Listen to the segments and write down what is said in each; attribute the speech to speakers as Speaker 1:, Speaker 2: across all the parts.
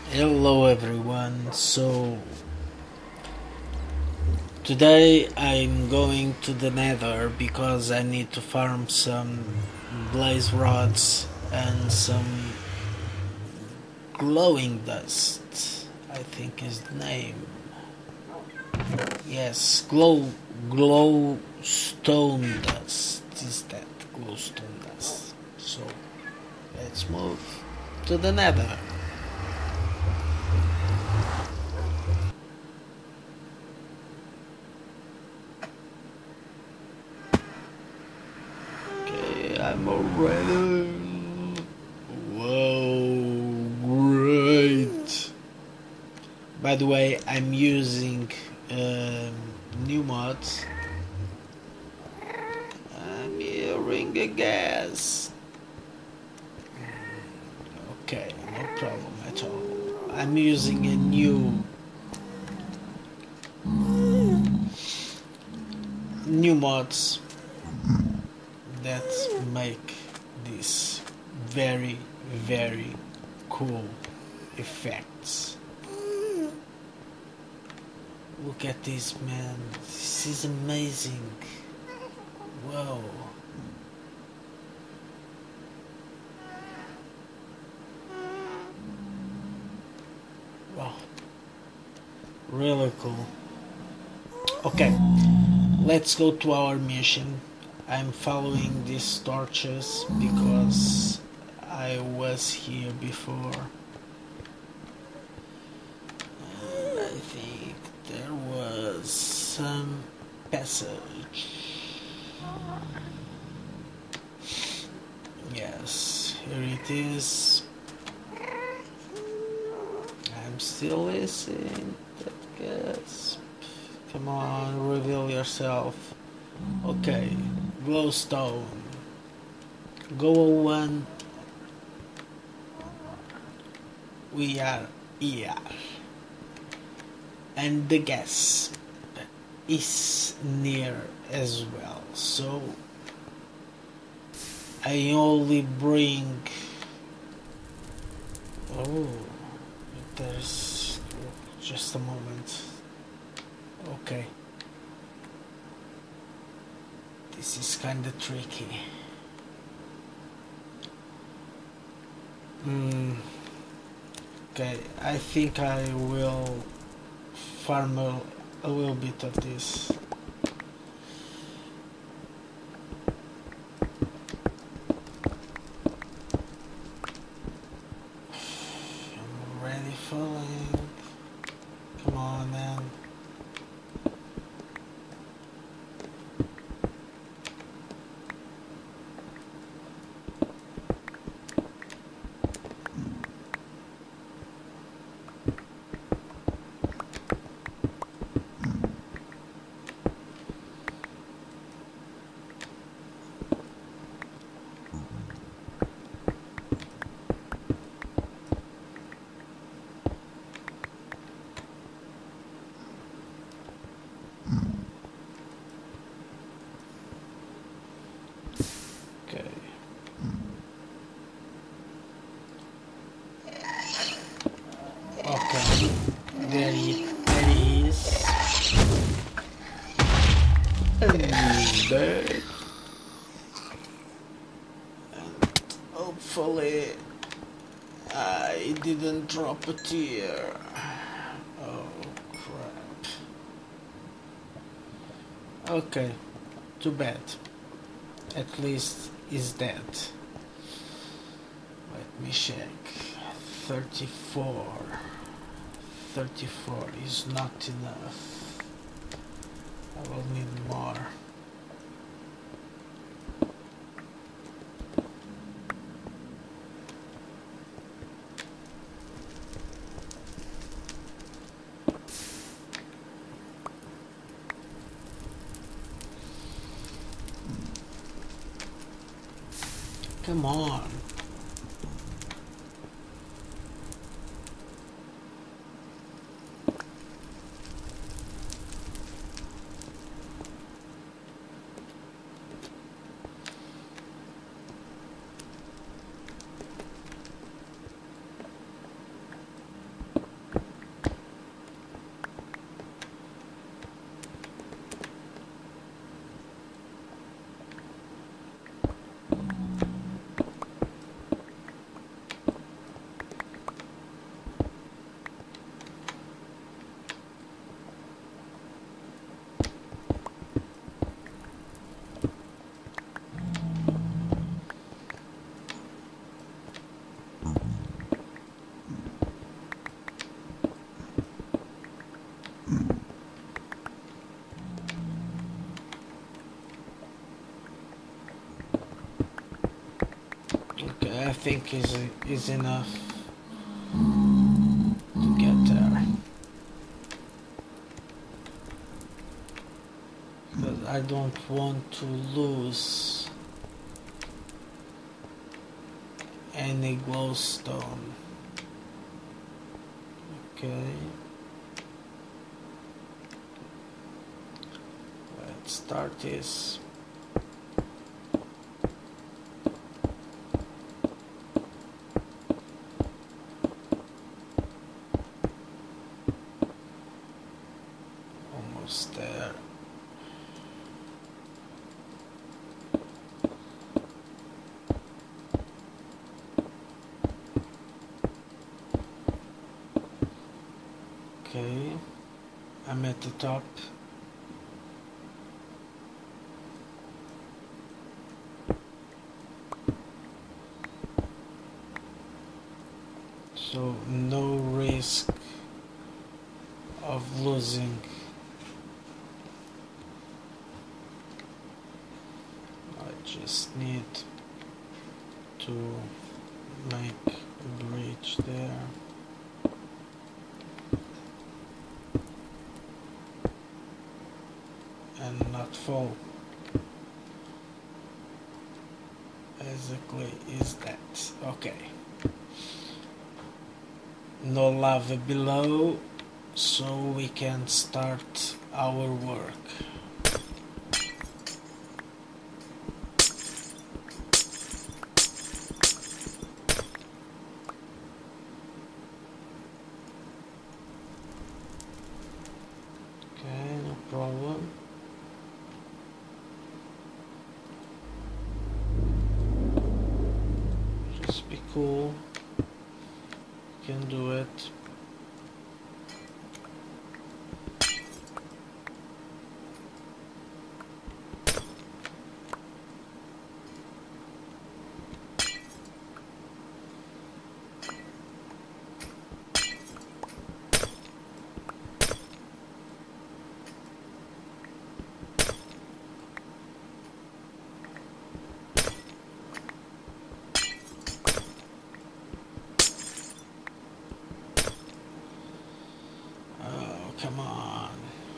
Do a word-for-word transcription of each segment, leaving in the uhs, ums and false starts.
Speaker 1: Hello everyone. So today I'm going to the Nether because I need to farm some blaze rods and some glowing dust. I think is the name. Yes, glow glowstone dust. Is that glowstone dust? So let's move to the Nether. Okay, I'm already. Whoa, great. By the way, I'm using um, new mods. I'm hearing a gas. Okay, no problem at all. I'm using a new new mods that make this very very cool effects. Look at this, man. This is amazing. Whoa. Wow. Really cool. Okay, let's go to our mission. I'm following these torches because I was here before. And I think there was some passage. Yes, here it is. I'm still listening. That gas. Come on, reveal yourself. Okay, glowstone. Go one. We are here. And the gas is near as well. So I only bring. Oh, there's just a moment. Okay. This is kinda tricky. Hmm. Okay, I think I will farm a, a little bit of this. I'm already falling. Come on, man. Okay. Okay. There he, there he is. And he's dead. And hopefully I didn't drop a tear. Oh crap. Okay. Too bad. At least he's dead. Let me check. thirty-four. thirty-four is not enough. I will need more. Come on. think is is enough to get there. But I don't want to lose any glowstone. Okay. Let's start this. Almost there. Okay, I'm at the top. So no risk of losing. I just need to make a bridge there. And not fall. Basically is that. Okay. No lava below, so we can start our work. Okay, no problem. Just be cool. You can do it. Oh, come on.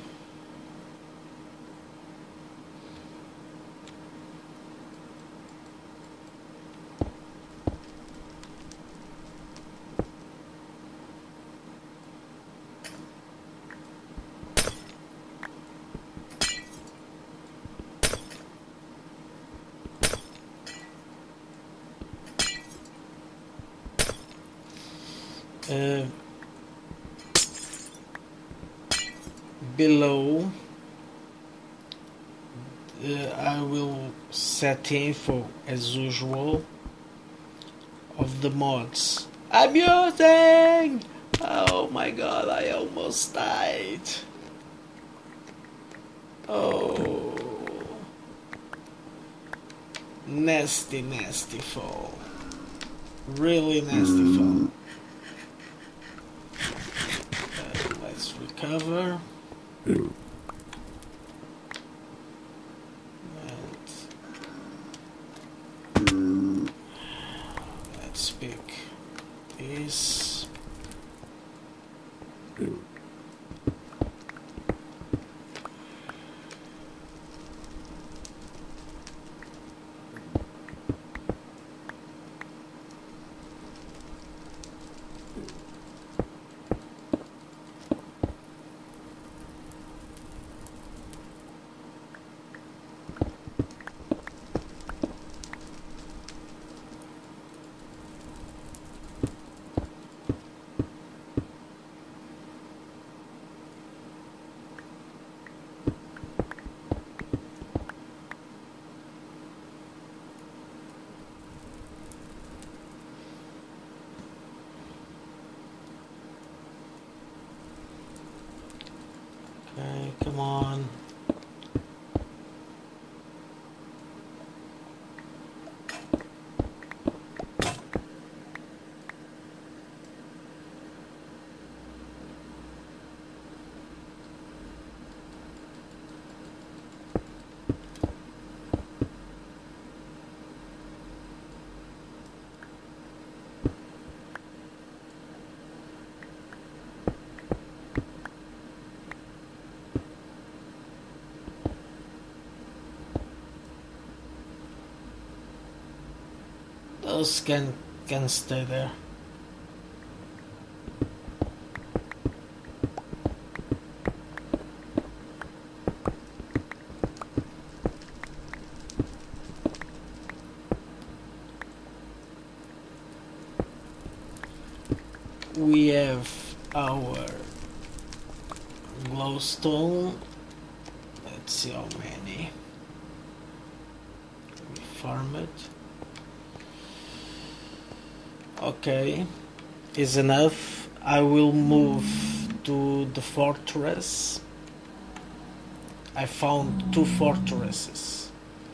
Speaker 1: Uh, below uh, I will set info as usual of the mods. I'm using! Oh my god, I almost died. Oh, nasty, nasty fall. Really nasty fall. Uh, let's recover. And let's pick this. Okay, come on. mouse can can stay there. We have our glowstone. Let's see how many we farm it. Okay, is enough. I will move to the fortress. I found two fortresses.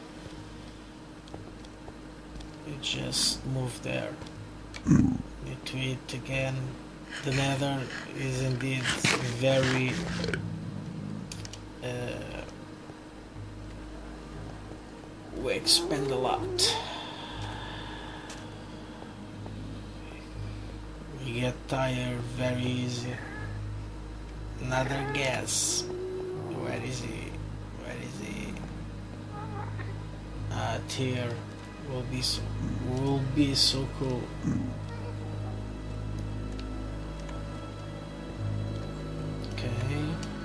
Speaker 1: You just move there. Need to eat again. The Nether is indeed very uh, we expend a lot. We get tired very easy. Another gas. Where is he? Where is he? Ah, here will be so will be so cool. Okay.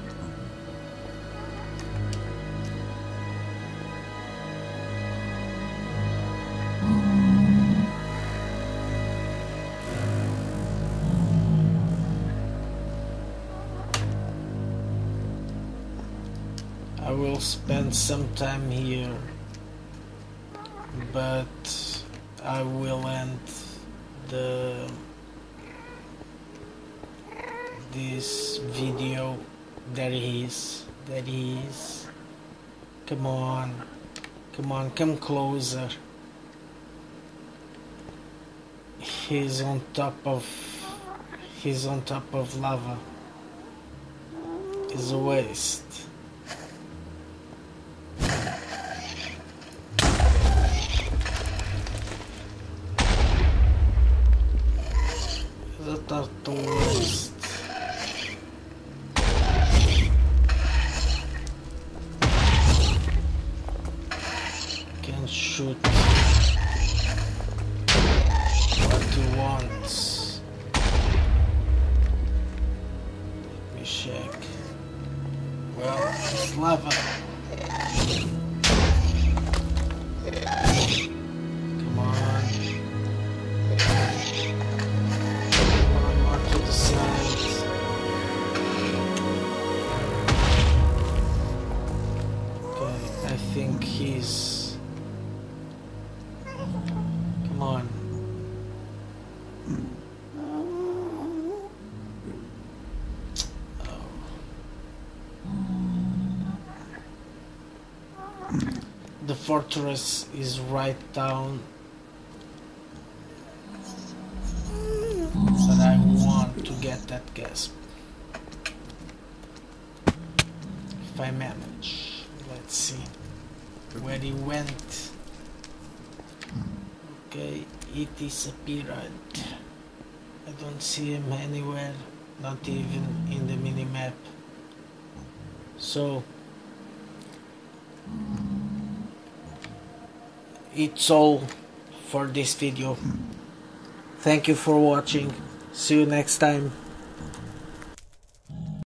Speaker 1: I will spend some time here, but I will end the this video. There he is. There he is. Come on. Come on, come closer. He's on top of he's on top of lava. It's a waste. It's a total waste. Can shoot what he wants. Let me check. Well, it's lava. Come on. Come on, more to the side. Okay, I think he's... Come on. Oh. The fortress is right down, but I want to get that gas if I manage. Let's see where he went. Okay, it disappeared. I don't see him anywhere, not even in the minimap. So it's all for this video. Thank you for watching. See you next time.